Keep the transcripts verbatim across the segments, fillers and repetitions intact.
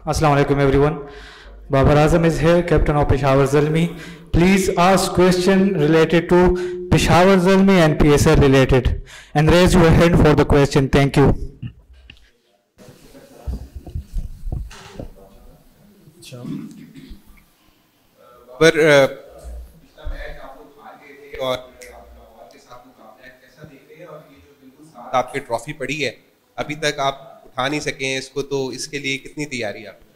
Assalamu alaikum everyone. Babar Azam is here, captain of Peshawar Zalmi. Please ask question related to Peshawar Zalmi and P S L related and raise your hand for the question. Thank you. पर और आपकी trophy पड़ी है, अभी तक आप उठा नहीं सके हैं इसको, तो इसके लिए कितनी तैयारी आप?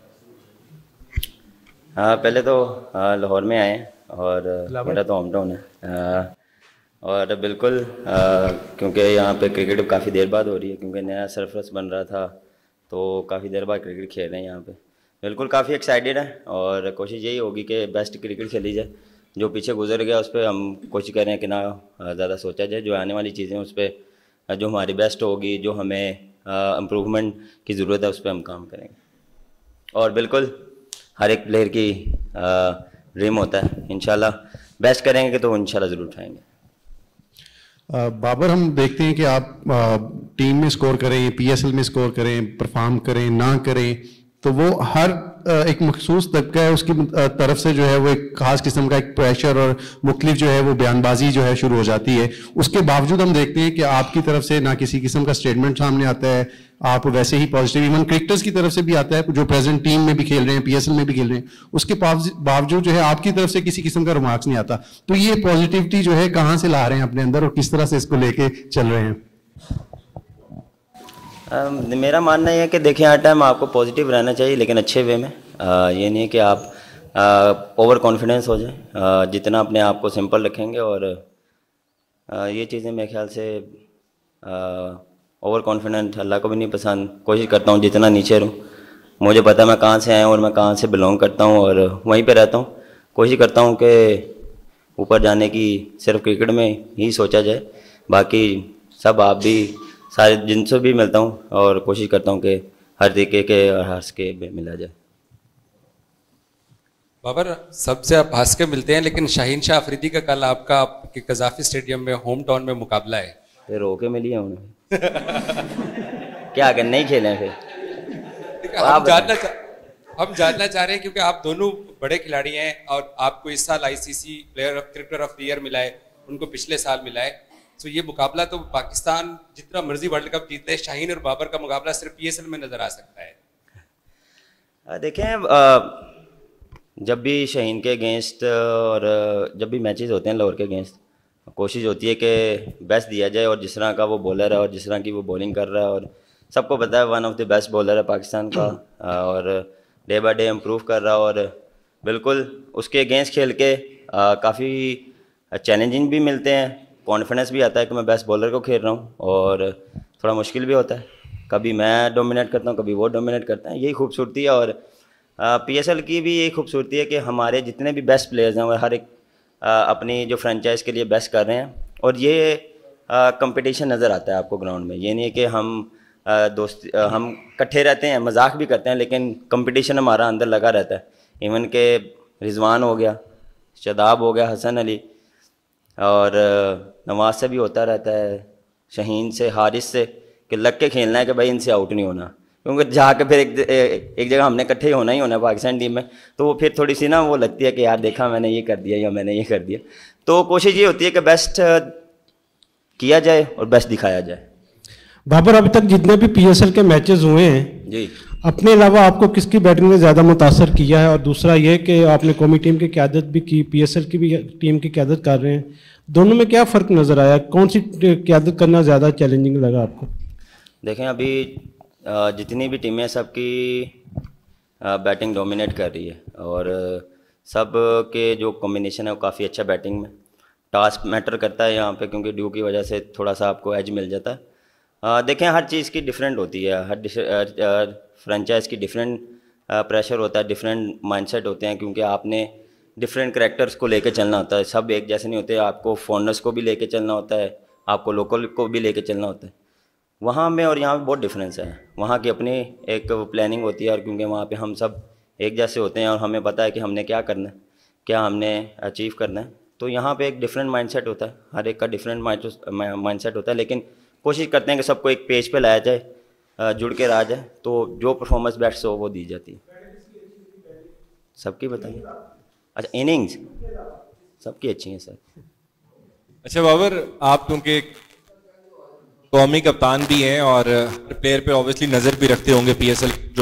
हाँ, पहले तो लाहौर में आए और मेरा तो होम टाउन है और बिल्कुल क्योंकि यहाँ पे क्रिकेट काफ़ी देर बाद हो रही है, क्योंकि नया सरफरस बन रहा था तो काफ़ी देर बाद क्रिकेट खेल रहे हैं यहाँ पे। बिल्कुल काफ़ी एक्साइटेड है और कोशिश यही होगी कि बेस्ट क्रिकेट खेली जाए। जो पीछे गुजर गया उस पर हम कोशिश कर रहे हैं कि ना ज़्यादा सोचा जाए, जो आने वाली चीज़ें उस पर जो हमारी बेस्ट होगी, जो हमें इम्प्रूवमेंट की ज़रूरत है उस पर हम काम करेंगे। और बिल्कुल हर एक प्लेयर की ड्रीम होता है, इंशाल्लाह बेस्ट करेंगे तो इंशाल्लाह ज़रूर उठाएंगे। बाबर, हम देखते हैं कि आप आ, टीम में स्कोर करें, पीएसएल में स्कोर करें, परफॉर्म करें ना करें, तो वो हर एक मखसूस तबका है उसकी तरफ से जो है वो एक खास किस्म का एक प्रेशर और मुख्तलिफ जो है वो बयानबाजी जो है शुरू हो जाती है। उसके बावजूद हम देखते हैं कि आपकी तरफ से ना किसी किस्म का स्टेटमेंट सामने आता है, आप वैसे ही पॉजिटिव, इवन क्रिकेटर्स की तरफ से भी आता है जो प्रेजेंट टीम में भी खेल रहे हैं, पीएसएल में भी खेल रहे हैं, उसके बावजूद जो है आपकी तरफ से किसी किस्म का रिमार्क्स नहीं आता। तो ये पॉजिटिविटी जो है कहाँ से ला रहे हैं अपने अंदर और किस तरह से इसको लेके चल रहे हैं? आ, मेरा मानना यह है कि देखिए हर टाइम आपको पॉजिटिव रहना चाहिए, लेकिन अच्छे वे में। आ, ये नहीं है कि आप ओवर कॉन्फिडेंस हो जाए। जितना अपने आप को सिंपल रखेंगे और आ, ये चीज़ें मेरे ख्याल से ओवर कॉन्फिडेंट अल्लाह को भी नहीं पसंद। कोशिश करता हूँ जितना नीचे रहूँ, मुझे पता है मैं कहाँ से आया हूँ और मैं कहाँ से बिलोंग करता हूँ और वहीं पे रहता हूँ। कोशिश करता हूँ कि ऊपर जाने की सिर्फ क्रिकेट में ही सोचा जाए, बाकी सब आप भी सारे जिनसे भी मिलता हूँ और कोशिश करता हूँ कि हर तरीके के और हंस के मिला जाए। बाबर, सबसे आप हंस के मिलते हैं, लेकिन शाहीन शाह अफरीदी का कल आपका आपके कजाफी स्टेडियम में होम टाउन में मुकाबला है। फिर रोके मिली है उन्हें क्या अगर नहीं खेले फिर हम जानना हम जानना चाह रहे हैं क्योंकि आप दोनों बड़े खिलाड़ी हैं और आपको इस साल ICC player cricketer of the year मिला है, उनको पिछले साल मिला है। तो ये मुकाबला तो पाकिस्तान जितना मर्जी वर्ल्ड कप जीते, शाहीन और बाबर का मुकाबला सिर्फ पीएसएल में नजर आ सकता है। देखें, जब भी शाहीन के अगेंस्ट और जब भी मैचेस होते हैं लाहौर के अगेंस्ट, कोशिश होती है कि बेस्ट दिया जाए। और जिस तरह का वो बॉलर है और जिस तरह की वो बॉलिंग कर रहा है, और सबको पता है one of the best bowler है पाकिस्तान का और डे बाय डे इम्प्रूव कर रहा है। और बिल्कुल उसके अगेंस्ट खेल के काफ़ी चैलेंजिंग भी मिलते हैं, कॉन्फिडेंस भी आता है कि मैं बेस्ट बॉलर को खेल रहा हूँ, और थोड़ा मुश्किल भी होता है, कभी मैं डोमिनेट करता हूँ कभी वो डोमिनेट करता है। यही खूबसूरती है। और पीएसएल की भी यही खूबसूरती है कि हमारे जितने भी बेस्ट प्लेयर्स हैं वो हर एक आ, अपनी जो फ्रेंचाइज के लिए बेस्ट कर रहे हैं। और ये कंपटीशन नज़र आता है आपको ग्राउंड में। ये नहीं है कि हम आ, दोस्त आ, हम इकट्ठे रहते हैं, मजाक भी करते हैं, लेकिन कंपटीशन हमारा अंदर लगा रहता है। इवन के रिजवान हो गया, शादाब हो गया, हसन अली और नवाज से भी होता रहता है, शहीन से, हारिस से, कि लग के खेलना है कि भाई इनसे आउट नहीं होना, क्योंकि जाके फिर एक एक जगह हमने इकट्ठे होना ही होना है पाकिस्तान टीम में। तो वो फिर थोड़ी सी ना वो लगती है कि यार देखा मैंने ये कर दिया या मैंने ये कर दिया। तो कोशिश ये होती है कि बेस्ट किया जाए और बेस्ट दिखाया जाए। बाबर, अभी तक जितने भी पीएसएल के मैचेस हुए हैं जी, अपने अलावा आपको किसकी बैटिंग ने ज़्यादा मुतासर किया है? और दूसरा ये कि आपने कौमी टीम की क़यादत भी की, पीएसएल की भी टीम की क़यादत कर रहे हैं, दोनों में क्या फ़र्क नज़र आया? कौन सी क़यादत करना ज़्यादा चैलेंजिंग लगा आपको? देखें, अभी जितनी भी टीमें सबकी बैटिंग डोमिनेट कर रही है और सब के जो कॉम्बिनेशन है वो काफ़ी अच्छा बैटिंग में। टास्क मैटर करता है यहाँ पे, क्योंकि ड्यू की वजह से थोड़ा सा आपको एज मिल जाता है। आ, देखें, हर चीज़ की डिफरेंट होती है, हर फ्रेंचाइज की डिफरेंट प्रेशर होता है, डिफरेंट माइंडसेट होते हैं, क्योंकि आपने डिफरेंट करैक्टर्स को लेके चलना होता है। सब एक जैसे नहीं होते, आपको फॉरनर्स को भी लेके चलना होता है, आपको लोकल को भी लेके चलना होता है। वहाँ में और यहाँ में बहुत डिफरेंस है। वहाँ की अपनी एक प्लानिंग होती है, और क्योंकि वहाँ पे हम सब एक जैसे होते हैं और हमें पता है कि हमने क्या करना है, क्या हमने अचीव करना है। तो यहाँ पे एक डिफरेंट माइंडसेट होता है, हर एक का डिफरेंट माइंडसेट होता है, लेकिन कोशिश करते हैं कि सबको एक पेज पे लाया जाए जुड़ के रहा जाए तो जो परफॉर्मेंस बेस्ट हो वो दी जाती है। सबकी बताइए। अच्छा, इनिंग्स सबकी अच्छी हैं सर। अच्छा बाबर, आप क्योंकि कौमी कप्तान भी हैं और प्लेयर पे ऑब्वियसली नज़र भी रखते होंगे, पीएसएल जो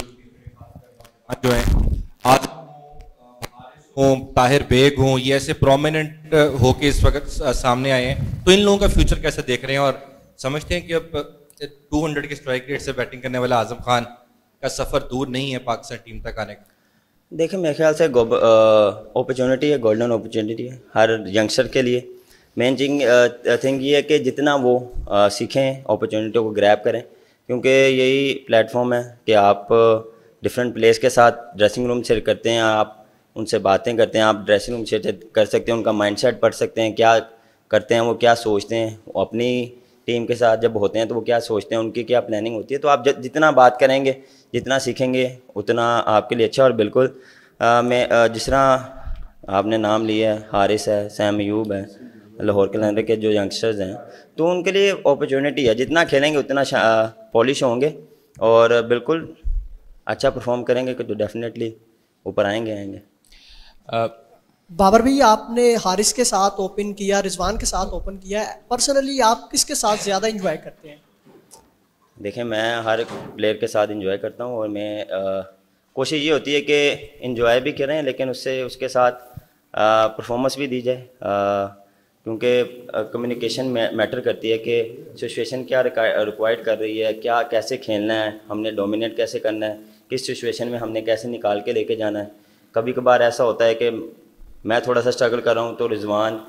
जो है आज हों, ताहिर बेग हों, ये ऐसे प्रोमिनेंट होके इस वक्त सामने आए हैं, तो इन लोगों का फ्यूचर कैसे देख रहे हैं और समझते हैं कि अब दो सौ के स्ट्राइक रेट से बैटिंग करने वाला आजम खान का सफ़र दूर नहीं है पाकिस्तान टीम तक आने का? देखिए मेरे ख्याल से अपॉर्चुनिटी है, गोल्डन अपॉर्चुनिटी है हर यंगस्टर के लिए। मेन थिंग थिंग ये है कि जितना वो uh, सीखें, अपॉर्चुनिटी को ग्रैब करें, क्योंकि यही प्लेटफॉर्म है कि आप डिफरेंट प्लेयर्स के साथ ड्रेसिंग रूम शेयर करते हैं, आप उनसे बातें करते हैं, आप ड्रेसिंग रूम शेयर कर सकते हैं, उनका माइंडसेट पढ़ सकते हैं, क्या करते हैं वो, क्या सोचते हैं, वो अपनी टीम के साथ जब होते हैं तो वो क्या सोचते हैं, उनकी क्या प्लानिंग होती है। तो आप जितना बात करेंगे, जितना सीखेंगे उतना आपके लिए अच्छा। और बिल्कुल आ, मैं आ, जिस तरह आपने नाम लिया है, हारिस है, सैम अयूब है, लाहौर कलंदर के जो यंगस्टर्स हैं, तो उनके लिए अपॉर्चुनिटी है। जितना खेलेंगे उतना पॉलिश होंगे और बिल्कुल अच्छा परफॉर्म करेंगे तो डेफिनेटली ऊपर आएंगे आएंगे uh, बाबर भाई, आपने हारिस के साथ ओपन किया, रिजवान के साथ ओपन किया, पर्सनली आप किसके साथ ज़्यादा इंजॉय करते हैं? देखें, मैं हर प्लेयर के साथ इंजॉय करता हूँ और मैं आ, कोशिश ये होती है कि इंजॉय भी करें लेकिन उससे उसके साथ परफॉर्मेंस भी दी जाए, क्योंकि कम्युनिकेशन मैटर करती है कि सिचुएशन क्या रिक्वायर्ड कर रही है, क्या कैसे खेलना है, हमने डोमिनेट कैसे करना है, किस सिचुएशन में हमने कैसे निकाल के लेके जाना है। कभी कभार ऐसा होता है कि मैं थोड़ा सा स्ट्रगल कर रहा हूँ तो रिजवान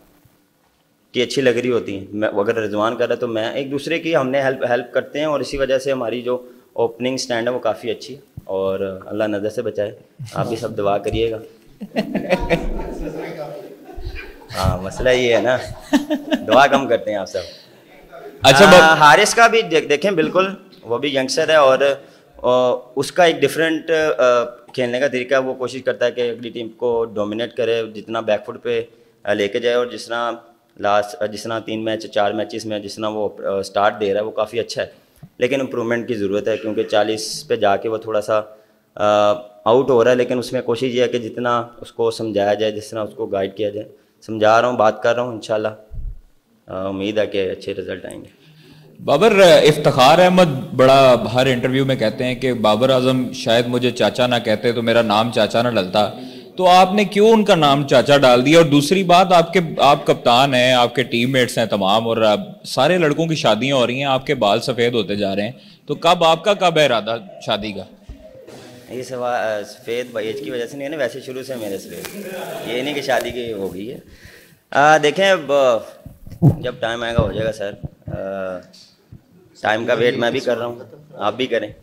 की अच्छी लग रही होती है, मैं अगर रिजवान कर रहा है तो मैं, एक दूसरे की हमने हेल्प हेल्प करते हैं और इसी वजह से हमारी जो ओपनिंग स्टैंड है वो काफ़ी अच्छी है और अल्लाह नज़र से बचाए। आप भी सब दुआ करिएगा। हाँ, मसला ये है ना, दुआ कम करते हैं आप सब। अच्छा, आ, हारिस का भी दे, देखें बिल्कुल वो भी यंगस्टर है और आ, उसका एक डिफरेंट खेलने का तरीका है। वो कोशिश करता है कि अगली टीम को डोमिनेट करे, जितना बैकफुट पे लेके जाए और जिस तरह लास्ट जिस तरह तीन मैच चार मैचेस में जिस तरह वो स्टार्ट दे रहा है वो काफ़ी अच्छा है, लेकिन इम्प्रूवमेंट की ज़रूरत है क्योंकि चालीस पे जाके वो थोड़ा सा आउट हो रहा है। लेकिन उसमें कोशिश ये है कि जितना उसको समझाया जाए, जिस तरह उसको गाइड किया जाए, समझा रहा हूँ, बात कर रहा हूँ, इंशाल्लाह उम्मीद है कि अच्छे रिजल्ट आएंगे। बाबर, इफ्तिखार अहमद बड़ा हर इंटरव्यू में कहते हैं कि बाबर आजम शायद मुझे चाचा ना कहते तो मेरा नाम चाचा ना डलता, तो आपने क्यों उनका नाम चाचा डाल दिया? और दूसरी बात, आपके आप कप्तान हैं, आपके टीममेट्स हैं तमाम, और सारे लड़कों की शादियां हो रही हैं, आपके बाल सफ़ेद होते जा रहे हैं, तो कब आपका कब है इरादा शादी का? ये सवाल सफ़ेद एज की वजह से नहीं है ना, वैसे शुरू से मेरे सफ़ेद, ये नहीं कि शादी की हो गई है। आ, देखें अब जब टाइम आएगा हो जाएगा सर, टाइम का वेट मैं भी कर रहा हूँ, आप भी करें।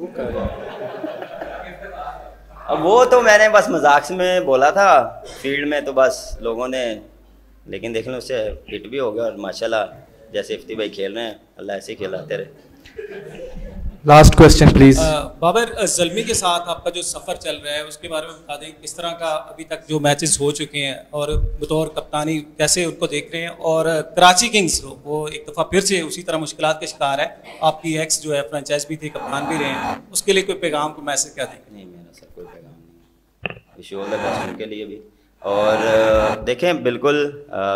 अब वो तो मैंने बस मजाक में बोला था फील्ड में, तो बस लोगों ने, लेकिन देख लो उससे हिट भी हो गया और माशाल्लाह जैसे इफ्ती भाई खेल रहे हैं, अल्लाह ऐसे ही खिलाते रहे। Last question please. Babar, Zalmi के साथ आपका जो सफ़र चल रहा है उसके बारे में बता दें, किस तरह का अभी तक जो मैचेस हो चुके हैं और बतौर कप्तानी कैसे उनको देख रहे हैं, और कराची किंग्स वो एक दफ़ा फिर से उसी तरह मुश्किलात के शिकार है, आपकी एक्स जो है फ्रेंचाइज भी थी, कप्तान भी रहे हैं, उसके लिए कोई पैगाम को मैसेज क्या देंगे? नहीं, मेरा सर कोई पैगाम नहीं, विश ऑल द बेस्ट उनके लिए भी। और देखें बिल्कुल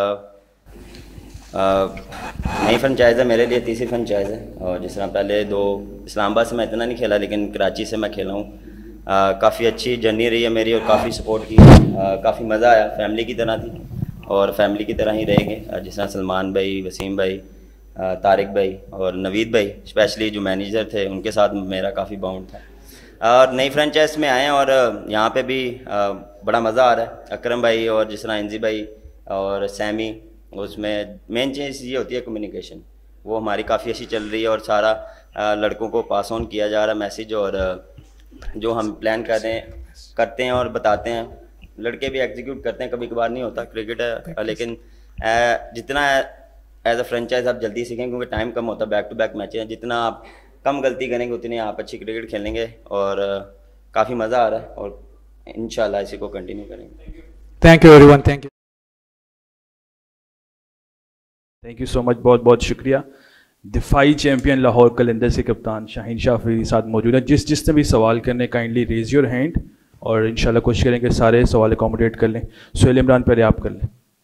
नई फ्रेंचाइज़ है मेरे लिए, तीसरी फ्रेंचाइज़ है, और जिस तरह पहले दो इस्लामाबाद से मैं इतना नहीं खेला लेकिन कराची से मैं खेला हूँ, काफ़ी अच्छी जर्नी रही है मेरी और काफ़ी सपोर्ट की, काफ़ी मज़ा आया, फैमिली की तरह थी और फैमिली की तरह ही रहेंगे। जिस तरह सलमान भाई, वसीम भाई, तारिक भाई और नवीद भाई स्पेशली जो मैनेजर थे, उनके साथ मेरा काफ़ी बाउंड था। और नई फ्रेंचाइज में आए और यहाँ पे भी बड़ा मज़ा आ रहा है। अकरम भाई और जिस तरह इंजी भाई और सैमी, उसमें मेन चीज़ ये होती है कम्युनिकेशन, वो हमारी काफ़ी अच्छी चल रही है और सारा लड़कों को पास ऑन किया जा रहा है मैसेज, और जो हम प्लान कर रहे हैं करते हैं और बताते हैं, लड़के भी एग्जीक्यूट करते हैं, कभी कभार नहीं होता, क्रिकेट है, लेकिन जितना एज अ फ्रेंचाइज आप जल्दी सीखेंगे क्योंकि टाइम कम होता है, बैक टू बैक मैच हैं, जितना आप कम गलती करेंगे उतनी आप अच्छी क्रिकेट खेलेंगे और काफ़ी मज़ा आ रहा है और इंशाल्लाह इसी को कंटिन्यू करेंगे। Thank you everyone, thank you thank you so much, बहुत बहुत शुक्रिया। दिफाई चैंपियन लाहौर कलंदर्स के कप्तान शाहीन अफरीदी साथ मौजूद हैं। जिस जिसने भी सवाल करने काइंडली रेज योर हैंड और इंशाल्लाह कोशिश करेंगे सारे सवाल अकोमोडेट कर लें। सुहेल इमरान पहले आप कर लें।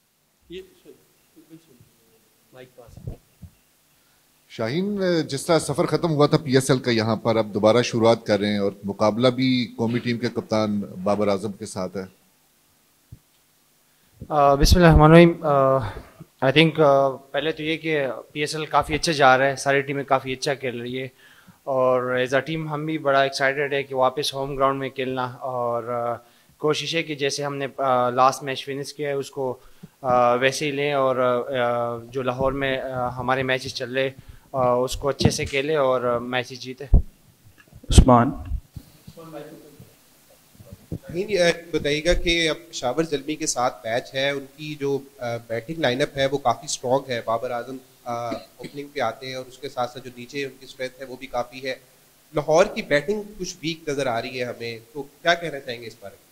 शाहीन, जिस तरह सफ़र ख़त्म हुआ था पीएसएल का, यहाँ पर अब दोबारा शुरुआत कर रहे हैं और मुकाबला भी कौमी टीम के कप्तान बाबर आजम के साथ है। बिस्मिल्लाहिर्रहमानिर्रहीम। आई थिंक पहले तो ये कि पीएसएल काफ़ी अच्छा जा रहा है, सारी टीमें काफ़ी अच्छा खेल रही है और एज अ टीम हम भी बड़ा एक्साइटेड है कि वापस होम ग्राउंड में खेलना और uh, कोशिश है कि जैसे हमने लास्ट मैच फिनिश किया है उसको uh, वैसे ही लें और uh, जो लाहौर में uh, हमारे मैचेस चल रहे uh, उसको अच्छे से खेले और मैचेस जीते। उस्मान बताइएगा कि अब पेशावर ज़ल्मी के साथ मैच है, उनकी जो बैटिंग लाइनअप है वो काफ़ी स्ट्रॉन्ग है। बाबर आजम ओपनिंग पे आते हैं और उसके साथ साथ जो नीचे उनकी स्ट्रेंथ है वो भी काफ़ी है। लाहौर की बैटिंग कुछ वीक नज़र आ रही है हमें, तो क्या कहना चाहेंगे इस बारे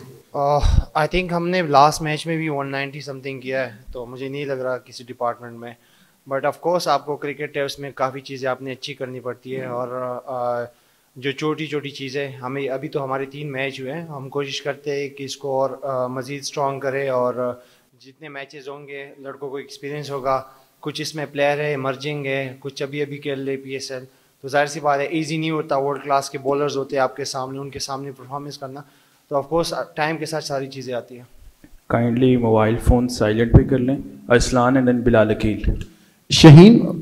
में? आई uh, थिंक हमने लास्ट मैच में भी वन नाइंटी समथिंग किया है, तो मुझे नहीं लग रहा किसी डिपार्टमेंट में, बट ऑफ कोर्स आपको क्रिकेट है उसमें काफ़ी चीज़ें आपने अच्छी करनी पड़ती है और uh, जो छोटी छोटी चीज़ें हमें, अभी तो हमारे तीन मैच हुए हैं, हम कोशिश करते हैं कि इसको और मज़ीद स्ट्रॉन्ग करें और जितने मैचेस होंगे लड़कों को एक्सपीरियंस होगा। कुछ इसमें प्लेयर है इमर्जिंग है, कुछ अभी अभी खेल रहे पीएसएल, तो जाहिर सी बात है इजी नहीं होता, वर्ल्ड क्लास के बॉलर्स होते हैं आपके सामने, उनके सामने परफॉर्मेंस करना, तो ऑफ कोर्स टाइम के साथ सारी चीज़ें आती हैं। काइंडली मोबाइल फ़ोन साइलेंट पे कर लें। Aslan and then Bilal Akeel. Shaheen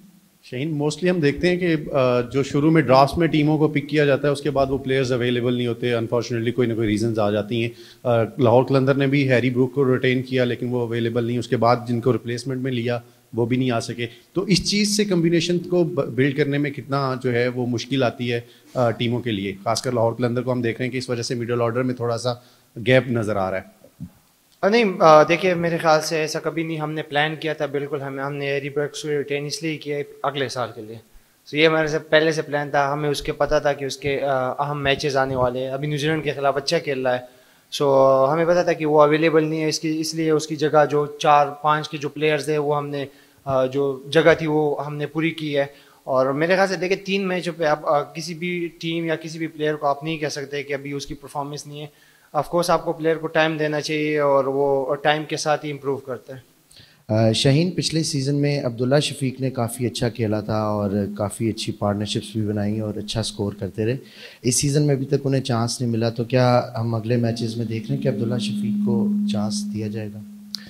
Shaheen mostly हम देखते हैं कि जो शुरू में ड्राफ्ट में टीमों को पिक किया जाता है उसके बाद वो प्लेयर्स अवेलेबल नहीं होते, अनफॉर्चुनेटली कोई ना कोई रीजंस आ जाती हैं। लाहौर कलंदर ने भी हैरी ब्रूक को रिटेन किया लेकिन वो अवेलेबल नहीं, उसके बाद जिनको रिप्लेसमेंट में लिया वो भी नहीं आ सके। तो इस चीज़ से कम्बिनेशन को बिल्ड करने में कितना जो है वो मुश्किल आती है टीमों के लिए, खासकर लाहौर कलंदर को हम देख रहे हैं कि इस वजह से मिडल ऑर्डर में थोड़ा सा गैप नज़र आ रहा है। नहीं देखिए, मेरे ख्याल से ऐसा कभी नहीं हमने प्लान किया था, बिल्कुल हमें हमने हैरी ब्रूक्स को रिटेन इसलिए किया अगले साल के लिए, तो ये हमारे से पहले से प्लान था। हमें उसके पता था कि उसके अहम मैचेस आने वाले हैं, अभी न्यूजीलैंड के खिलाफ अच्छा खेल रहा है, सो हमें पता था कि वो अवेलेबल नहीं है, इसकी इसलिए उसकी जगह जो चार पाँच के जो प्लेयर्स है वो हमने जो जगह थी वो हमने पूरी की है। और मेरे ख्याल से देखिए तीन मैचों पे आप किसी भी टीम या किसी भी प्लेयर को आप नहीं कह सकते कि अभी उसकी परफॉर्मेंस नहीं है। ऑफ कोर्स आपको प्लेयर को टाइम देना चाहिए और वो टाइम के साथ ही इम्प्रूव करता है। शाहीन, पिछले सीज़न में अब्दुल्ला शफीक ने काफ़ी अच्छा खेला था और काफ़ी अच्छी पार्टनरशिप्स भी बनाई और अच्छा स्कोर करते रहे। इस सीज़न में अभी तक उन्हें चांस नहीं मिला, तो क्या हम अगले मैचेस में देख रहे हैं कि अब्दुल्ला शफीक को चांस दिया जाएगा?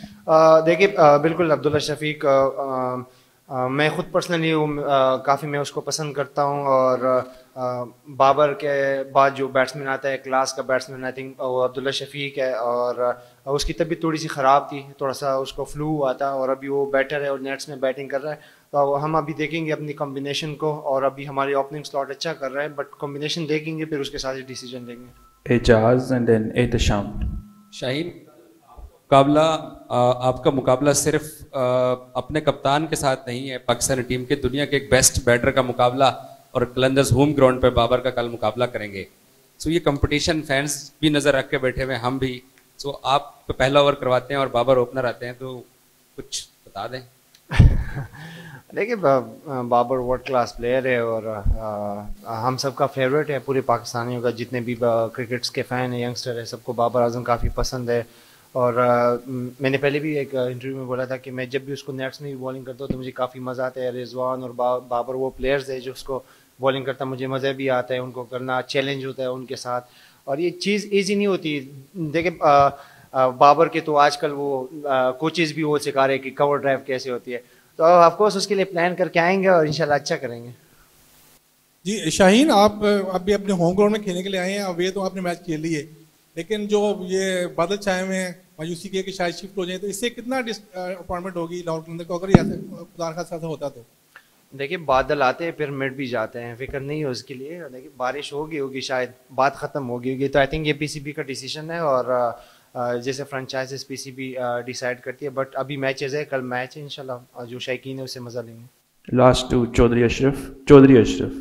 देखिए बिल्कुल अब्दुल्ला शफीक आ, आ, आ, मैं ख़ुद पर्सनली काफ़ी मैं उसको पसंद करता हूँ और आ, बाबर के बाद जो बैट्समैन आता है क्लास का बैट्समैन आई थिंक वो अब्दुल्ला शफीक है और आ, उसकी तबीयत थोड़ी सी ख़राब थी, थोड़ा सा उसको फ्लू हुआ था और अभी वो बैटर है और नेट्स में बैटिंग कर रहा है, तो हम अभी देखेंगे अपनी कॉम्बिनेशन को और अभी हमारी ओपनिंग स्लॉट अच्छा कर रहा है, बट कॉम्बिनेशन देखेंगे फिर उसके साथ ही डिसीजन लेंगे। Ejaz and then Ehtesham. शाहीन, मुकाबला आपका मुकाबला सिर्फ अपने कप्तान के साथ नहीं है, पाकिस्तानी टीम के दुनिया के एक बेस्ट बैटर का मुकाबला और कलंदर्स होम ग्राउंड पे बाबर का कल मुकाबला करेंगे। सो ये कंपटीशन फैंस भी नज़र रख के बैठे हुए, हम भी। सो आप तो पहला ओवर करवाते हैं और बाबर ओपनर आते हैं, तो कुछ बता दें। देखिए बाबर वर्ल्ड क्लास प्लेयर है और आ, हम सबका फेवरेट है, पूरे पाकिस्तानियों का, जितने भी क्रिकेट्स के फ़ैन है, यंगस्टर है, सबको बाबर आजम काफ़ी पसंद है। और आ, मैंने पहले भी एक इंटरव्यू में बोला था कि मैं जब भी उसको नेट्स में भी बॉलिंग करता हूँ तो मुझे काफ़ी मज़ा आता है। रिजवान और बा, बाबर वो प्लेयर्स है जो उसको बॉलिंग करता, मुझे मज़ा भी आता है उनको करना, चैलेंज होता है उनके साथ, और ये चीज़ ईजी नहीं होती। देखिए बाबर के तो आजकल वो कोचेज़ भी वो सिखा रहे हैं कि कवर ड्राइव कैसे होती है, तो ऑफ कोर्स उसके लिए प्लान करके आएंगे और इंशाल्लाह अच्छा करेंगे। जी शाहीन, आप अभी अपने होम ग्राउंड में खेलने के लिए आए हैं, अब ये तो आपने मैच खेल लिए, लेकिन जो ये बादल छाए हुए हैं मायूसी के कि शायद शिफ्ट हो जाए, तो इससे कितना अपॉइंटमेंट होगी लाहौर के अंदर को अगर खुदा का साथ होता तो? देखिए बादल आते हैं फिर मिट भी जाते हैं, फिक्र नहीं है उसके लिए। देखिए बारिश होगी होगी शायद बात ख़त्म होगी होगी, तो आई थिंक ये पीसीबी का डिसीजन है और जैसे फ्रेंचाइजेस पीसीबी डिसाइड करती है, बट अभी मैचेस है, कल मैच है, इंशाल्लाह जो शायकीन है उससे मज़ा लेंगे। Last two Chaudhry Ashraf. Chaudhry Ashraf.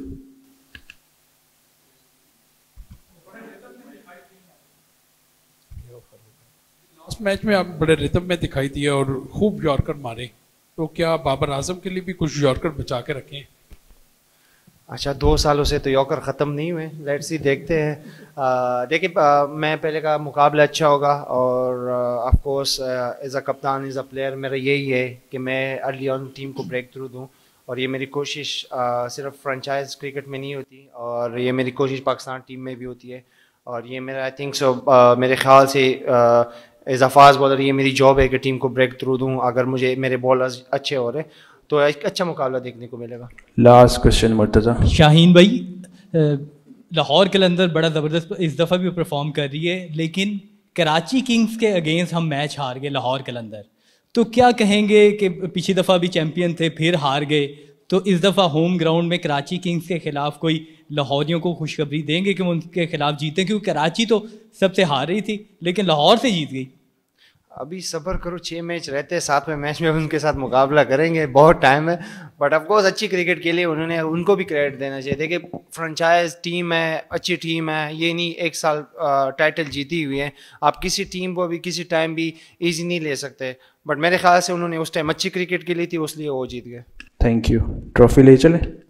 Last match में आप बड़े रिदम में दिखाई दिए और खूब यॉर्कर मारे, तो क्या बाबर आजम के लिए भी कुछ यॉर्कर बचा के रखें? अच्छा, दो सालों से तो यॉर्कर ख़त्म नहीं हुए, लेट्स सी, देखते हैं। देखिए, मैं पहले का मुकाबला अच्छा होगा और ऑफ कोर्स एज अ कप्तान, एज अ प्लेयर, मेरा यही है कि मैं अर्ली ऑन टीम को ब्रेक थ्रू दूँ, और ये मेरी कोशिश uh, सिर्फ फ्रेंचाइज क्रिकेट में नहीं होती, और ये मेरी कोशिश पाकिस्तान टीम में भी होती है, और ये मेरा आई थिंक सो मेरे ख्याल से एज अ फास्ट बॉलर ये मेरी जॉब है कि टीम को ब्रेक थ्रू दूँ। अगर मुझे मेरे बॉलर्स अच्छे हो रहे तो एक अच्छा मुकाबला देखने को मिलेगा। Last question Murtaza. शाहीन भाई, लाहौर कलंदर बड़ा ज़बरदस्त इस दफ़ा भी परफॉर्म कर रही है, लेकिन कराची किंग्स के अगेंस्ट हम मैच हार गए लाहौर कलंदर, तो क्या कहेंगे कि पिछली दफ़ा भी चैंपियन थे फिर हार गए, तो इस दफ़ा होम ग्राउंड में कराची किंग्स के खिलाफ कोई लाहौरियों को खुशखबरी देंगे कि वो उनके खिलाफ जीतें, क्योंकि कराची तो सबसे हार रही थी लेकिन लाहौर से जीत गई। अभी सब्र करो, छः मैच रहते हैं, सातवें मैच में उनके साथ मुकाबला करेंगे, बहुत टाइम है, बट ऑफ कोर्स अच्छी क्रिकेट के लिए उन्होंने उनको भी क्रेडिट देना चाहिए। देखिए, फ्रेंचाइज टीम है, अच्छी टीम है, ये नहीं एक साल टाइटल जीती हुई है, आप किसी टीम को भी किसी टाइम भी ईजी नहीं ले सकते, बट मेरे ख्याल से उन्होंने उस टाइम अच्छी क्रिकेट के लिए थी, इसलिए वो जीत गए। Thank you. ट्रॉफी ले चले।